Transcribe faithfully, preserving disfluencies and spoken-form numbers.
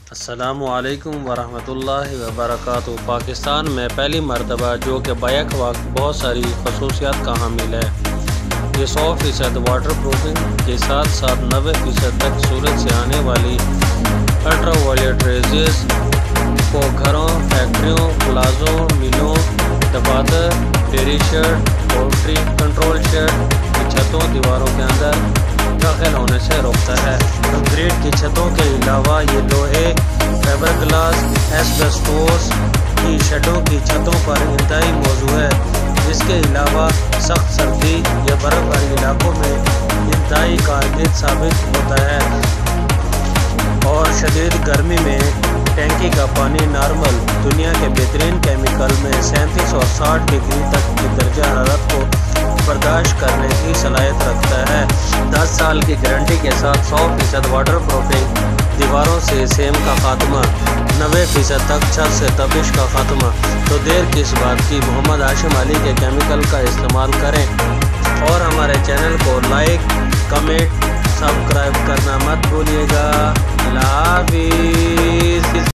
السلام علیکم ورحمۃ اللہ وبرکاتہ۔ پاکستان میں پہلی مرتبہ جو کہ بیک وقت بہت ساری خصوصیات کا حامل ہے، یہ سو فیصد واٹر پروفنگ کے ساتھ ساتھ نوے فیصد تک سورج سے آنے والی الٹرا وائلیٹ ریزز کو گھروں، فیکٹریوں، پلازوں، ملوں، دفاتر، dairy shed, poultry control shed کی چھتوں، دیواروں کے اندر داخل ہونے سے روکتا ہے۔ کنکریٹ کی چھتوں کے علاوہ یہ لوہے، فائبر گلاس، ایسبیسٹوس کی شیڈوں کی چھتوں پر انتہائی موزوں ہے، جس کے علاوہ سخت سردی یا برف بھرے علاقوں میں انتہائی کارآمد ثابت ہوتا ہے، اور شدید گرمی میں ٹینکی کا پانی نارمل دنیا کے بہترین کیمیکل میں سینتیس اور ساٹھ ڈگری تک کی درجہ حرارت کو برداشت کرنے کی صلاحیت رکھتا ہے۔ دس سال کی گارنٹی کے ساتھ سو فیصد واٹر پروفنگ، دیواروں سے سیم کا خاتمہ، نوے فیصد تک چھت سے تپش کا خاتمہ۔ تو دیر کس بات کی، محمد ہاشم علی کے کیمیکل کا استعمال کریں اور ہمارے چینل کو لائک، کمنٹ، سبسکرائب کرنا مت بھولیے گا۔ اللہ حافظ۔